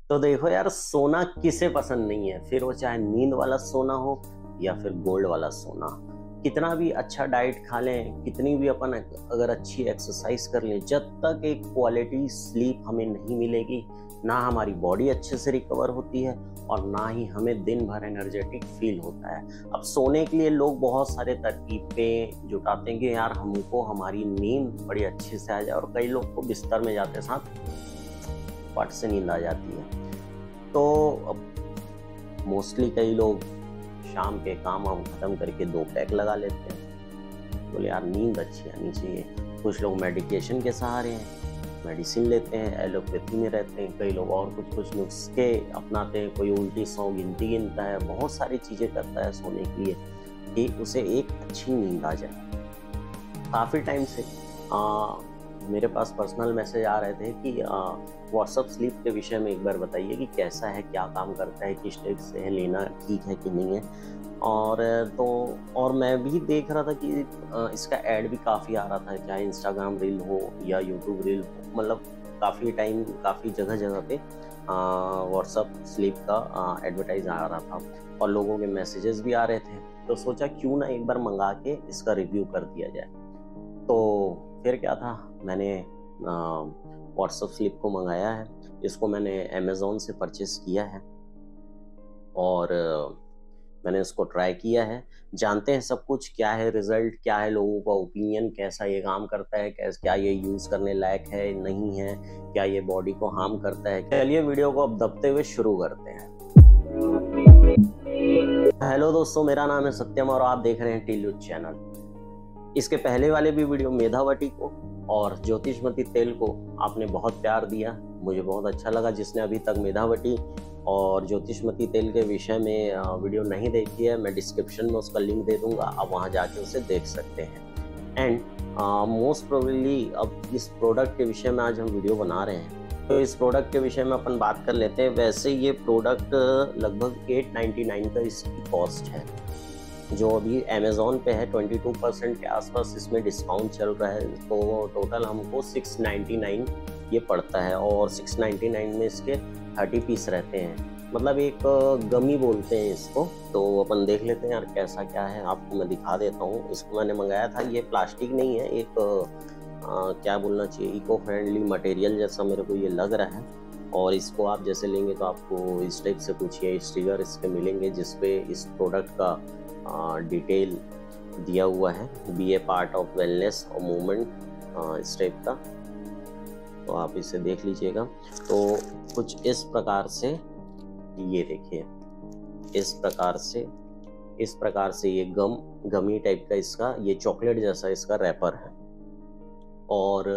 तो देखो यार, सोना किसे पसंद नहीं है, फिर वो चाहे नींद वाला सोना हो या फिर गोल्ड वाला सोना। कितना भी अच्छा डाइट खा लें, कितनी भी अपन अगर अच्छी एक्सरसाइज कर लें, जब तक एक क्वालिटी स्लीप हमें नहीं मिलेगी, ना हमारी बॉडी अच्छे से रिकवर होती है और ना ही हमें दिन भर एनर्जेटिक फील होता है। अब सोने के लिए लोग बहुत सारे तरकीबें जुटाते हैं कि यार हमको हमारी नींद बड़ी अच्छे से आ जाए, और कई लोग को बिस्तर में जाते साथ पट से नींद आ जाती है। तो अब मोस्टली कई लोग शाम के काम वाम खत्म करके 2 पैक लगा लेते हैं, बोले यार नींद अच्छी आनी चाहिए। कुछ लोग मेडिकेशन के सहारे हैं, मेडिसिन लेते हैं, एलोपैथी में रहते हैं, कई लोग और कुछ नुस्खे अपनाते हैं, कोई उल्टी 100 गिनती गिनता है, बहुत सारी चीज़ें करता है सोने के लिए कि उसे एक अच्छी नींद आ जाए। काफ़ी टाइम से मेरे पास पर्सनल मैसेज आ रहे थे कि व्हाट्सअप स्लीप के विषय में एक बार बताइए कि कैसा है, क्या काम करता है, किस टाइप से है, लेना ठीक है कि नहीं है। और मैं भी देख रहा था कि इसका ऐड भी काफ़ी आ रहा था, चाहे इंस्टाग्राम रील हो या यूट्यूब रील हो, मतलब काफ़ी टाइम काफ़ी जगह जगह पे व्हाट्सअप स्लीप का एडवर्टाइज आ रहा था और लोगों के मैसेजेस भी आ रहे थे। तो सोचा क्यों ना एक बार मंगा के इसका रिव्यू कर दिया जाए। तो फिर क्या था, मैंने व्हाट्सअप स्लीप को मंगाया है। इसको मैंने अमेज़ॉन से परचेस किया है और मैंने इसको ट्राई किया है। जानते हैं सब कुछ, क्या है रिज़ल्ट, क्या है लोगों का ओपिनियन, कैसा ये काम करता है, क्या ये यूज़ करने लायक है नहीं है, क्या ये बॉडी को हार्म करता है। चलिए वीडियो को अब दबते हुए शुरू करते हैं। हेलो दोस्तों, मेरा नाम है सत्यम और आप देख रहे हैं टीलू चैनल। इसके पहले वाले भी वीडियो मेधावटी को और ज्योतिषमती तेल को आपने बहुत प्यार दिया, मुझे बहुत अच्छा लगा। जिसने अभी तक मेधावटी और ज्योतिषमती तेल के विषय में वीडियो नहीं देखी है, मैं डिस्क्रिप्शन में उसका लिंक दे दूंगा, आप वहां जाके उसे देख सकते हैं। एंड मोस्ट प्रोबेबली अब इस प्रोडक्ट के विषय में आज हम वीडियो बना रहे हैं, तो इस प्रोडक्ट के विषय में अपन बात कर लेते हैं। वैसे ये प्रोडक्ट लगभग 899 का इसकी कॉस्ट है, जो अभी अमेज़ॉन पे है। 22% के आसपास इसमें डिस्काउंट चल रहा है, तो टोटल हमको 699 ये पड़ता है और 699 में इसके 30 पीस रहते हैं, मतलब एक गमी बोलते हैं इसको। तो अपन देख लेते हैं यार कैसा क्या है, आपको मैं दिखा देता हूँ। इसको मैंने मंगाया था, ये प्लास्टिक नहीं है, एक क्या बोलना चाहिए, इको फ्रेंडली मटेरियल जैसा मेरे को ये लग रहा है। और इसको आप जैसे लेंगे तो आपको इस टाइप से कुछ ये स्टिकर इसके मिलेंगे, जिसपे इस प्रोडक्ट का डिटेल दिया हुआ है, be a part of wellness और मूवमेंट इस टाइप का। तो आप इसे देख लीजिएगा। तो कुछ इस प्रकार से, ये देखिए, इस प्रकार से ये गमी टाइप का इसका, ये चॉकलेट जैसा इसका रैपर है। और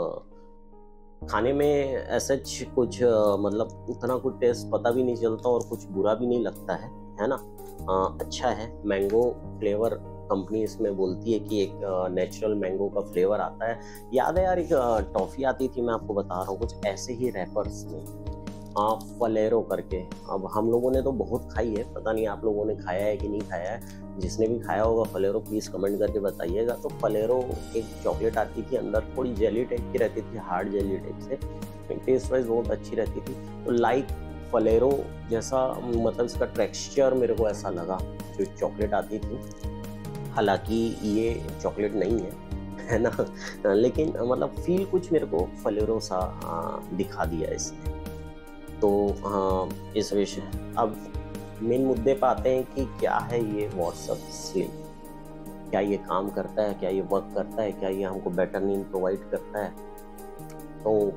खाने में ऐसा कुछ मतलब उतना कुछ टेस्ट पता भी नहीं चलता और कुछ बुरा भी नहीं लगता है ना। अच्छा है। मैंगो फ्लेवर कंपनी इसमें बोलती है कि एक नेचुरल मैंगो का फ्लेवर आता है। याद है यार, एक टॉफ़ी आती थी, मैं आपको बता रहा हूँ, कुछ ऐसे ही रैपर्स में, फलेरो करके। अब हम लोगों ने तो बहुत खाई है, पता नहीं आप लोगों ने खाया है कि नहीं खाया है। जिसने भी खाया होगा फलेरो प्लीज़ कमेंट करके बताइएगा। तो फलेरो एक चॉकलेट आती थी, अंदर थोड़ी जेली टाइप की रहती थी, हार्ड जेली टाइप से, टेस्ट वाइज बहुत अच्छी रहती थी। तो लाइक फलेरो जैसा, मतलब इसका टेक्सचर मेरे को ऐसा लगा जो चॉकलेट आती थी। हालांकि ये चॉकलेट नहीं है ना, लेकिन मतलब फील कुछ मेरे को फलेरो सा दिखा दिया इसने। तो हाँ, इस विषय अब मेन मुद्दे पे आते हैं कि क्या है ये व्हाट्सएप स्लीप, क्या ये काम करता है, क्या ये वर्क करता है, क्या ये हमको बेटर नींद प्रोवाइड करता है। तो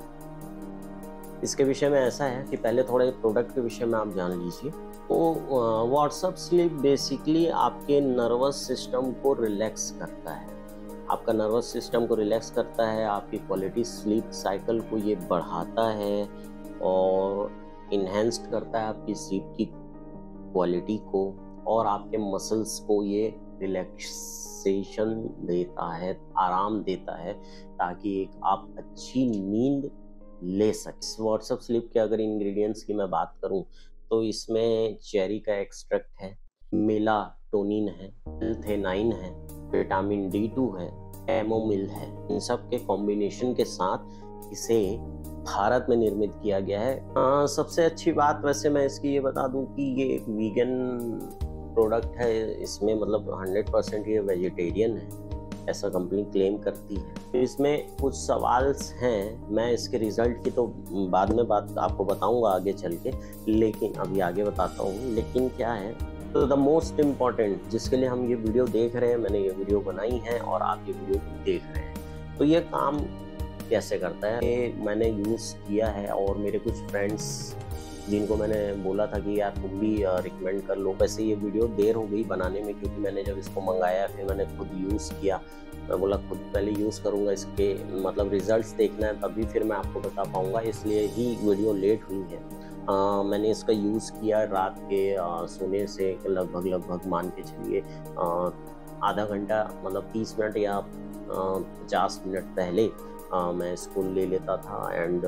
इसके विषय में ऐसा है कि पहले थोड़े प्रोडक्ट के विषय में आप जान लीजिए। तो व्हाट्सएप स्लीप बेसिकली आपके नर्वस सिस्टम को रिलैक्स करता है, आपका नर्वस सिस्टम को रिलैक्स करता है, आपकी क्वालिटी स्लीप साइकिल को ये बढ़ाता है और इन्हेंस्ड करता है आपकी स्लीप की क्वालिटी को, और आपके मसल्स को ये रिलैक्सेशन देता है, आराम देता है, ताकि एक आप अच्छी नींद ले सकें। व्हाट्सएप स्लीप के अगर इंग्रेडिएंट्स की मैं बात करूं तो इसमें चेरी का एक्सट्रैक्ट है, मेलाटोनिन है, एल-थेनाइन है, विटामिन D2 है, कैमोमिल है। इन सब के कॉम्बिनेशन के साथ इसे भारत में निर्मित किया गया है। सबसे अच्छी बात वैसे मैं इसकी ये बता दूं कि ये एक वीगन प्रोडक्ट है। इसमें मतलब 100% ये वेजिटेरियन है, ऐसा कंपनी क्लेम करती है। तो इसमें कुछ सवाल हैं, मैं इसके रिजल्ट की तो बाद में बात आपको बताऊंगा आगे चल के, लेकिन अभी आगे बताता हूँ। लेकिन क्या है, तो द मोस्ट इम्पॉर्टेंट जिसके लिए हम ये वीडियो देख रहे हैं, मैंने ये वीडियो बनाई है और आप ये वीडियो देख रहे हैं, तो ये काम कैसे करता है ये मैंने यूज़ किया है। और मेरे कुछ फ्रेंड्स जिनको मैंने बोला था कि यार तुम भी रिकमेंड कर लो। वैसे ये वीडियो देर हो गई बनाने में, क्योंकि मैंने जब इसको मंगाया फिर मैंने खुद यूज़ किया। मैं बोला खुद पहले यूज़ करूँगा, इसके मतलब रिजल्ट्स देखना है, तभी फिर मैं आपको बता पाऊँगा, इसलिए ही वीडियो लेट हुई है। मैंने इसका यूज़ किया रात के सोने से लगभग मान के चलिए आधा घंटा, मतलब 30 मिनट या 50 मिनट पहले मैं इसको ले लेता था। एंड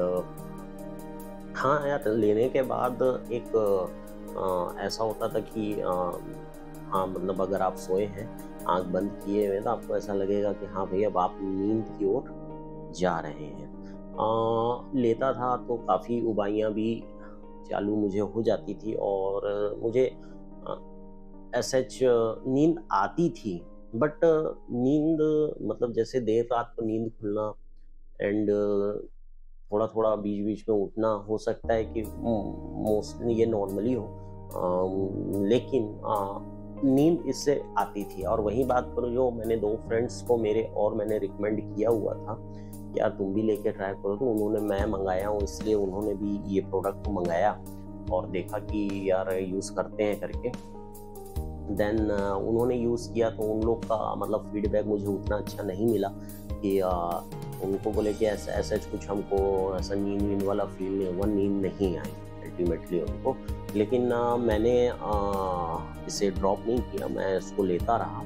हाँ यार, लेने के बाद एक ऐसा होता था कि हाँ मतलब अगर आप सोए हैं आंख बंद किए हुए, तो आपको ऐसा लगेगा कि हाँ भैया अब आप नींद की ओर जा रहे हैं। लेता था तो काफ़ी उबाइयाँ भी चालू मुझे हो जाती थी और मुझे सच नींद आती थी। बट नींद मतलब जैसे देर रात को नींद खुलना एंड थोड़ा-थोड़ा बीच-बीच में उठना, हो सकता है कि मोस्टली ये नॉर्मली हो, लेकिन नींद इससे आती थी। और वहीं बात करूँ, जो मैंने 2 फ्रेंड्स को मेरे और मैंने रिकमेंड किया हुआ था कि यार तुम भी लेके ट्राई करो, तो उन्होंने, मैं मंगाया हूँ इसलिए उन्होंने भी ये प्रोडक्ट मंगाया और देखा कि यार यूज़ करते हैं करके। देन उन्होंने यूज़ किया तो उन लोग का मतलब फीडबैक मुझे उतना अच्छा नहीं मिला कि उनको बोले कि ऐसा ऐसा कुछ हमको ऐसा नींद वींद वाला फील नहीं हुआ, नींद नहीं आई अल्टीमेटली उनको। लेकिन मैंने इसे ड्रॉप नहीं किया, मैं इसको लेता रहा।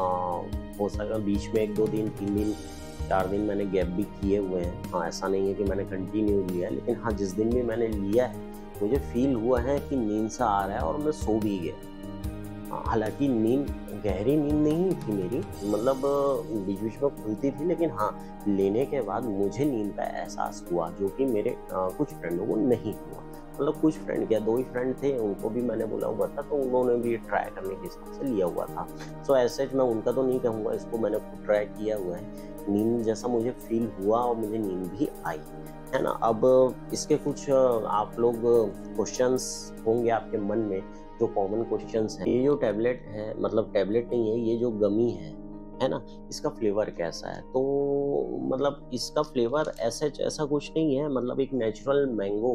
हो सका बीच में 1-2 दिन, 3 दिन, 4 दिन मैंने गैप भी किए हुए हैं। हाँ, ऐसा नहीं है कि मैंने कंटिन्यू लिया है, लेकिन हाँ जिस दिन भी मैंने लिया है मुझे फील हुआ है कि नींद सा आ रहा है और मैं सो भी गया। हालाँकि नींद गहरी नींद नहीं थी मेरी, मतलब बीच-बीच में खुलती थी, लेकिन हाँ, लेने के बाद मुझे नींद का एहसास हुआ, जो कि मेरे कुछ फ्रेंडों को नहीं हुआ। मतलब कुछ फ्रेंड क्या, 2 ही फ्रेंड थे, उनको भी मैंने बोला हुआ था, तो उन्होंने भी ट्राई करने के हिसाब से लिया हुआ था। सो ऐज़ सच मैं उनका तो नहीं कहूँगा, इसको मैंने खुद ट्राई किया हुआ है। नींद जैसा मुझे फ़ील हुआ और मुझे नींद भी आई, है ना? अब इसके कुछ आप लोग क्वेश्चन्स होंगे आपके मन में, जो कॉमन क्वेश्चंस हैं। ये जो टैबलेट है, मतलब टैबलेट नहीं है, ये जो गमी है ना? इसका फ्लेवर कैसा है? तो मतलब इसका फ्लेवर ऐसा कुछ नहीं है, मतलब एक नेचुरल मैंगो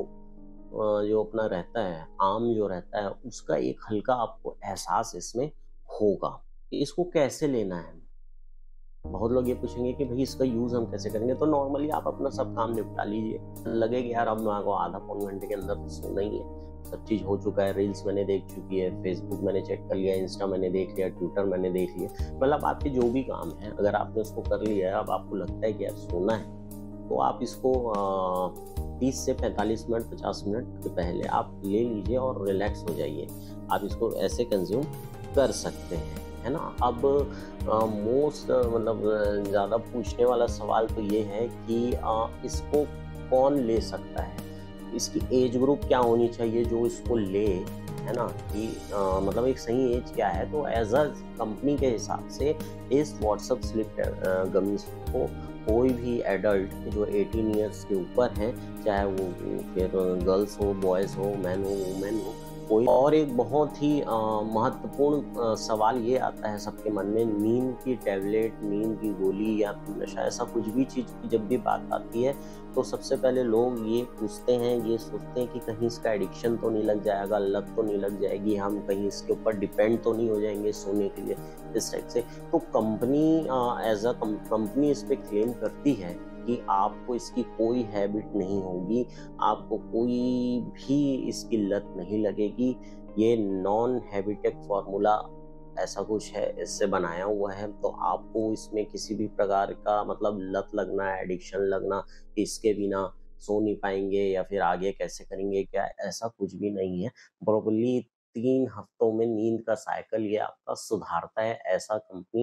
जो अपना रहता है, आम जो रहता है, उसका एक हल्का आपको एहसास इसमें होगा। इसको कैसे लेना है? बहुत लोग ये पूछेंगे कि भई इसका यूज़ हम कैसे करेंगे? तो नॉर्मली आप अपना सब काम निपटा लीजिए। लगेगा यार अब मेरे को आधा पौन घंटे के अंदर तो सोना ही है। सब चीज़ हो चुका है, रील्स मैंने देख चुकी है, फेसबुक मैंने चेक कर लिया, इंस्टा मैंने देख लिया, ट्विटर मैंने देख लिया। मतलब आपके जो भी काम है, अगर आपने उसको कर लिया है, अब आपको लगता है कि यार सोना है, तो आप इसको 30 से 45 मिनट, 50 मिनट के पहले आप ले लीजिए और रिलैक्स हो जाइए। आप इसको ऐसे कंज़्यूम कर सकते हैं, है ना? अब मोस्ट मतलब ज़्यादा पूछने वाला सवाल तो ये है कि इसको कौन ले सकता है? इसकी एज ग्रुप क्या होनी चाहिए जो इसको ले, है ना? कि मतलब एक सही एज क्या है? तो एज़ अ कंपनी के हिसाब से इस व्हाट्सएप स्लिप गमीज़ को कोई भी एडल्ट जो 18 ईयर्स के ऊपर हैं, चाहे वो फिर गर्ल्स हो, बॉयज़ हो, मैन हो, वुमेन हो, कोई। और एक बहुत ही महत्वपूर्ण सवाल ये आता है सबके मन में, नींद की टैबलेट, नींद की गोली या फिर नशा, ऐसा कुछ भी चीज़ की जब भी बात आती है, तो सबसे पहले लोग ये पूछते हैं, ये सोचते हैं कि कहीं इसका एडिक्शन तो नहीं लग जाएगा, लत तो नहीं लग जाएगी, हम कहीं इसके ऊपर डिपेंड तो नहीं हो जाएंगे सोने के लिए, इस टाइप से। तो कंपनी एज अ कंपनी इस पे क्लेम करती है कि आपको इसकी कोई हैबिट नहीं होगी, आपको कोई भी इसकी लत नहीं लगेगी। ये नॉन हैबिटेक फार्मूला ऐसा कुछ है, इससे बनाया हुआ है, तो आपको इसमें किसी भी प्रकार का मतलब लत लगना, एडिक्शन लगना, इसके बिना सो नहीं पाएँगे या फिर आगे कैसे करेंगे क्या, ऐसा कुछ भी नहीं है। प्रॉपर्ली 3 हफ्तों में नींद का साइकिल ये आपका सुधारता है, ऐसा कंपनी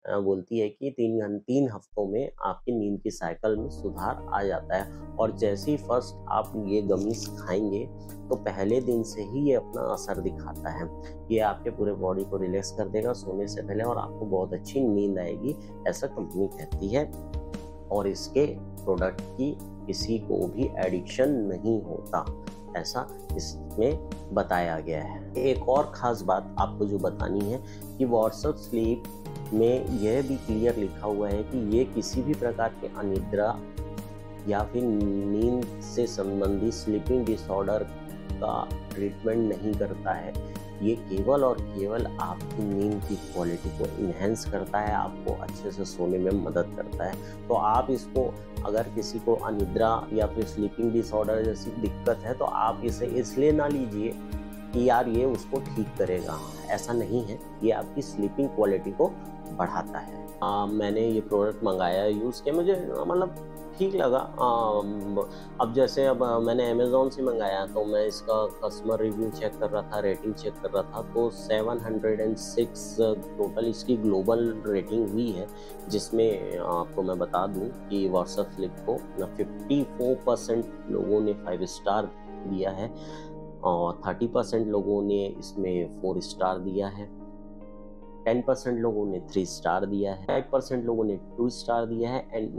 बोलती है कि 3 हफ्तों में आपकी नींद की साइकिल में सुधार आ जाता है। और जैसे ही फर्स्ट आप ये गमीज खाएंगे तो पहले दिन से ही ये अपना असर दिखाता है। ये आपके पूरे बॉडी को रिलैक्स कर देगा सोने से पहले और आपको बहुत अच्छी नींद आएगी, ऐसा कंपनी कहती है। और इसके प्रोडक्ट की किसी को भी एडिक्शन नहीं होता, ऐसा इसमें बताया गया है। एक और ख़ास बात आपको जो बतानी है कि व्हाट्सएप स्लीप में यह भी क्लियर लिखा हुआ है कि ये किसी भी प्रकार के अनिद्रा या फिर नींद से संबंधित स्लीपिंग डिसऑर्डर का ट्रीटमेंट नहीं करता है। ये केवल और केवल आपकी नींद की क्वालिटी को इन्हेंस करता है, आपको अच्छे से सोने में मदद करता है। तो आप इसको, अगर किसी को अनिद्रा या फिर स्लीपिंग डिसऑर्डर जैसी दिक्कत है तो आप इसे इसलिए ना लीजिए कि यार ये उसको ठीक करेगा, ऐसा नहीं है। ये आपकी स्लीपिंग क्वालिटी को बढ़ाता है। मैंने ये प्रोडक्ट मंगाया, यूज़ किया, मुझे मतलब ठीक लगा। अब जैसे अब मैंने अमेज़ॉन से मंगाया तो मैं इसका कस्टमर रिव्यू चेक कर रहा था, रेटिंग चेक कर रहा था, तो 706 टोटल इसकी ग्लोबल रेटिंग हुई है, जिसमें आपको मैं बता दूं कि व्हाट्सएप स्लीप को 54% लोगों ने 5 स्टार दिया है और 30% लोगों ने इसमें 4 स्टार दिया है, 10% लोगों ने 3 स्टार दिया है, 5% लोगों ने 2 स्टार दिया है एंड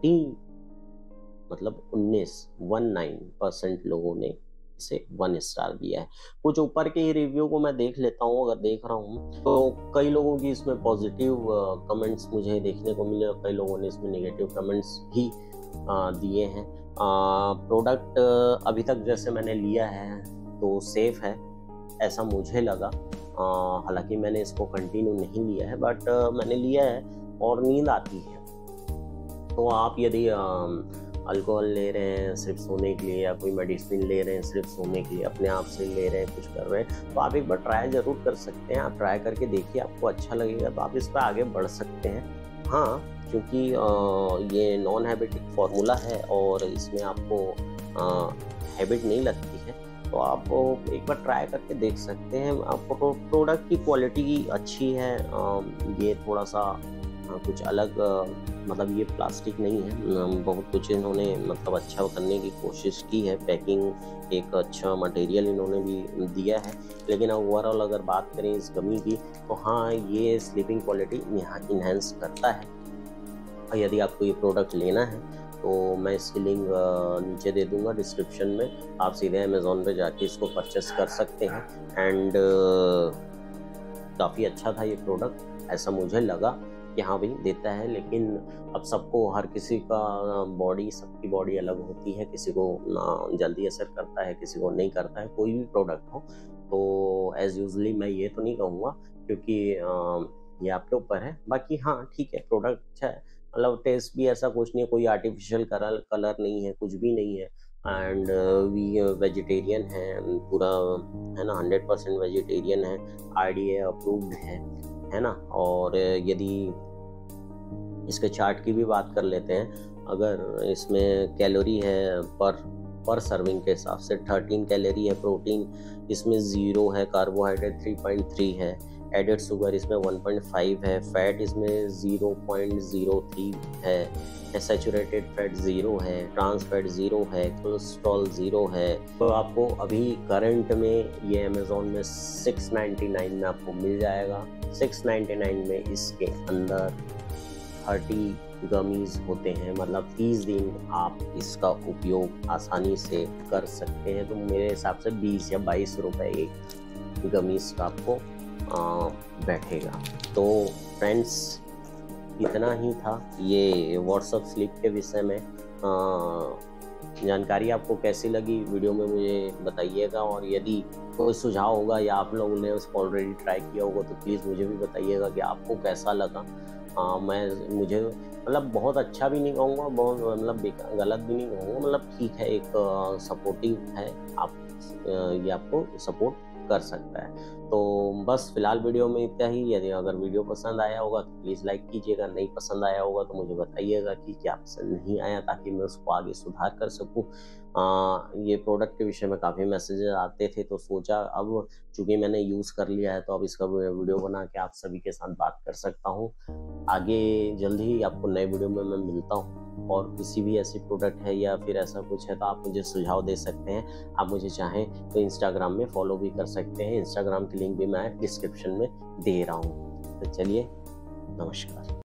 19% लोगों ने इसे 1 स्टार दिया है। कुछ ऊपर के रिव्यू को मैं देख लेता हूँ। अगर देख रहा हूँ तो कई लोगों की इसमें पॉजिटिव कमेंट्स मुझे देखने को मिले और कई लोगों ने इसमें नेगेटिव कमेंट्स भी दिए हैं। प्रोडक्ट अभी तक जैसे मैंने लिया है तो सेफ है, ऐसा मुझे लगा। हालांकि मैंने इसको कंटिन्यू नहीं लिया है, बट मैंने लिया है और नींद आती है। तो आप यदि अल्कोहल ले रहे हैं सिर्फ सोने के लिए या कोई मेडिसिन ले रहे हैं सिर्फ सोने के लिए, अपने आप से ले रहे हैं, कुछ कर रहे हैं, तो आप एक बार ट्राई ज़रूर कर सकते हैं। आप ट्राई करके देखिए, आपको अच्छा लगेगा तो आप इस पर आगे बढ़ सकते हैं। हाँ, क्योंकि ये नॉन हैबिटिक फार्मूला है और इसमें आपको हैबिट नहीं लगती है, तो आप एक बार ट्राई करके देख सकते हैं। आपको प्रोडक्ट की क्वालिटी अच्छी है। ये थोड़ा सा कुछ अलग, मतलब ये प्लास्टिक नहीं है, बहुत कुछ इन्होंने मतलब अच्छा करने की कोशिश की है। पैकिंग एक अच्छा मटेरियल इन्होंने भी दिया है। लेकिन ओवरऑल अगर बात करें इस गमी की तो हाँ, ये स्लीपिंग क्वालिटी यहाँ इन्हेंस करता है। यदि आपको ये प्रोडक्ट लेना है तो मैं इसकी लिंक नीचे दे दूंगा डिस्क्रिप्शन में, आप सीधे अमेज़ॉन पे जाके इसको परचेस कर सकते हैं। एंड काफ़ी अच्छा था ये प्रोडक्ट, ऐसा मुझे लगा कि हाँ भाई देता है। लेकिन अब सबको, हर किसी का बॉडी, सबकी बॉडी अलग होती है, किसी को ना जल्दी असर करता है, किसी को नहीं करता है, कोई भी प्रोडक्ट हो। तो एज़ यूजली मैं ये तो नहीं कहूँगा, क्योंकि ये आपके ऊपर है। बाकी हाँ ठीक है, प्रोडक्ट अच्छा है, मतलब टेस्ट भी ऐसा कुछ नहीं है, कोई आर्टिफिशियल कलर नहीं है, कुछ भी नहीं है। एंड वी वेजिटेरियन है पूरा, है ना, 100% वेजिटेरियन है, IDA अप्रूव्ड है ना। और यदि इसके चार्ट की भी बात कर लेते हैं, अगर इसमें कैलोरी है पर सर्विंग के हिसाब से 13 कैलोरी है, प्रोटीन इसमें 0 है, कार्बोहाइड्रेट 3.3 है, एडेड शुगर इसमें 1.5 है, फैट इसमें 0.03 है, सैचुरेटेड फैट 0 है, ट्रांस फैट 0 है, कोलेस्ट्रॉल 0 है। तो आपको अभी करंट में ये अमेज़ॉन में 699 में आपको मिल जाएगा। 699 में इसके अंदर 30 गमीज होते हैं, मतलब 30 दिन आप इसका उपयोग आसानी से कर सकते हैं। तो मेरे हिसाब से 20 या 22 रुपए एक गमीज का आपको बैठेगा। तो फ्रेंड्स, इतना ही था ये व्हाट्सएप स्लीप के विषय में। जानकारी आपको कैसी लगी वीडियो में मुझे बताइएगा, और यदि कोई सुझाव होगा या आप लोगों ने उसको ऑलरेडी ट्राई किया होगा तो प्लीज़ मुझे भी बताइएगा कि आपको कैसा लगा। मुझे मतलब बहुत अच्छा भी नहीं कहूँगा, बहुत मतलब गलत भी नहीं कहूँगा, मतलब ठीक है, एक सपोर्टिव है, आप ये आपको सपोर्ट कर सकता है। तो बस फिलहाल वीडियो में इतना ही। यदि अगर वीडियो पसंद आया होगा तो प्लीज़ लाइक कीजिएगा, नहीं पसंद आया होगा तो मुझे बताइएगा कि क्या पसंद नहीं आया, ताकि मैं उसको आगे सुधार कर सकूं। ये प्रोडक्ट के विषय में काफ़ी मैसेजेस आते थे, तो सोचा अब चूँकि मैंने यूज़ कर लिया है तो अब इसका वीडियो बना के आप सभी के साथ बात कर सकता हूँ। आगे जल्द ही आपको नए वीडियो में मैं मिलता हूँ, और किसी भी ऐसी प्रोडक्ट है या फिर ऐसा कुछ है तो आप मुझे सुझाव दे सकते हैं। आप मुझे चाहें तो इंस्टाग्राम में फॉलो भी कर सकते हैं, इंस्टाग्राम की लिंक भी मैं डिस्क्रिप्शन में दे रहा हूँ। तो चलिए, नमस्कार।